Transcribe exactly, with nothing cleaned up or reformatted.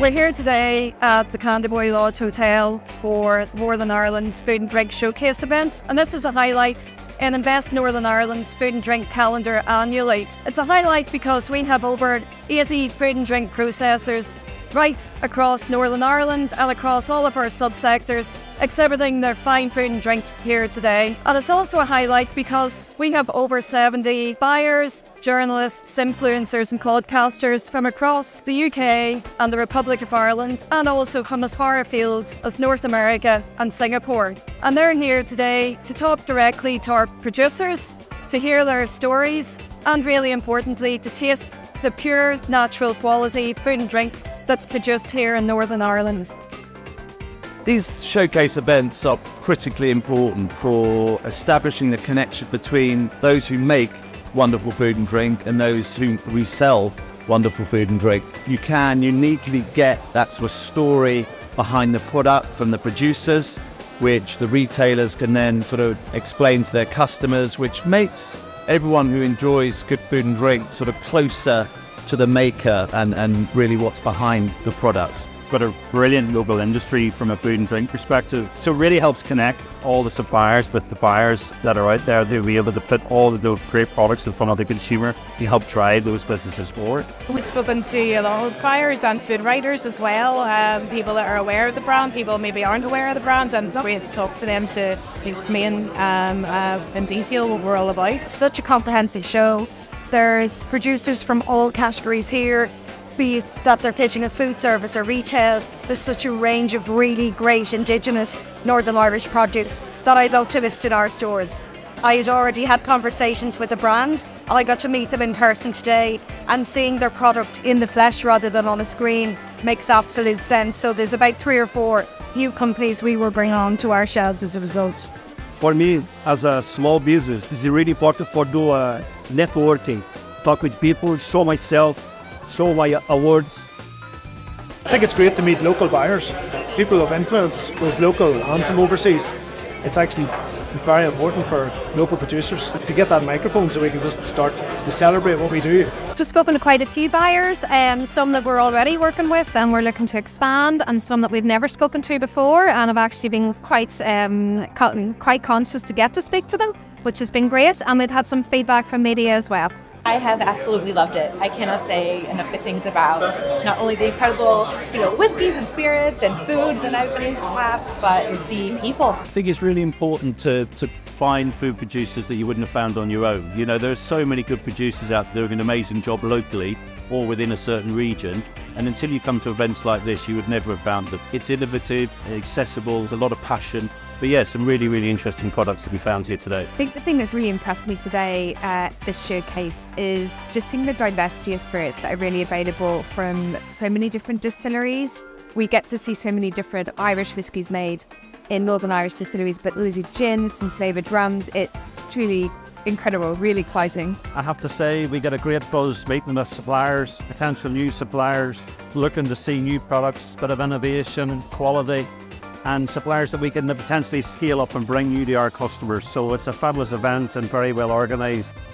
We're here today at the Candyboy Lodge Hotel for Northern Ireland's Food and Drink Showcase event, and this is a highlight in Invest Northern Ireland's food and drink calendar annually. It's a highlight because we have over eighty food and drink processors right across Northern Ireland and across all of our subsectors exhibiting their fine food and drink here today. And it's also a highlight because we have over seventy buyers, journalists, influencers and podcasters from across the U K and the Republic of Ireland, and also from as far afield as North America and Singapore. And they're here today to talk directly to our producers, to hear their stories, and really importantly to taste the pure, natural quality food and drink that's produced here in Northern Ireland. These showcase events are critically important for establishing the connection between those who make wonderful food and drink and those who resell wonderful food and drink. You can uniquely get that sort of story behind the product from the producers, which the retailers can then sort of explain to their customers, which makes everyone who enjoys good food and drink sort of closer to the maker and, and really what's behind the product. Got a brilliant local industry from a food and drink perspective. So it really helps connect all the suppliers with the buyers that are out there. They'll be able to put all of those great products in front of the consumer to help drive those businesses forward. We've spoken to a lot of buyers and food writers as well, um, people that are aware of the brand, people maybe aren't aware of the brand, and it's great to talk to them to explain um, uh, in detail what we're all about. Such a comprehensive show. There's producers from all categories here, be it that they're pitching a food service or retail. There's such a range of really great Indigenous Northern Irish produce that I'd love to list in our stores. I had already had conversations with the brand, and I got to meet them in person today, and seeing their product in the flesh rather than on a screen makes absolute sense. So there's about three or four new companies we will bring on to our shelves as a result. For me, as a small business, it's really important for do uh, networking, talk with people, show myself, show my awards. I think it's great to meet local buyers, people of influence, both local and from overseas. It's actually very important for local producers to get that microphone so we can just start to celebrate what we do. We've spoken to quite a few buyers, um, some that we're already working with and we're looking to expand, and some that we've never spoken to before and have actually been quite, um, quite conscious to get to speak to them, which has been great, and we've had some feedback from media as well. I have absolutely loved it. I cannot say enough good things about not only the incredible, you know, whiskeys and spirits and food that I've been able to have, but the people. I think it's really important to, to find food producers that you wouldn't have found on your own. You know, there are so many good producers out there doing an amazing job locally or within a certain region, and until you come to events like this, you would never have found them. It's innovative, accessible, there's a lot of passion. But yeah, some really, really interesting products to be found here today. I think the thing that's really impressed me today at this showcase is just seeing the diversity of spirits that are really available from so many different distilleries. We get to see so many different Irish whiskies made in Northern Irish distilleries, but loads of gins, some flavoured rums. It's truly incredible, really exciting. I have to say we get a great buzz meeting with suppliers, potential new suppliers, looking to see new products, bit of innovation, quality, and suppliers that we can potentially scale up and bring new to our customers. So it's a fabulous event and very well organised.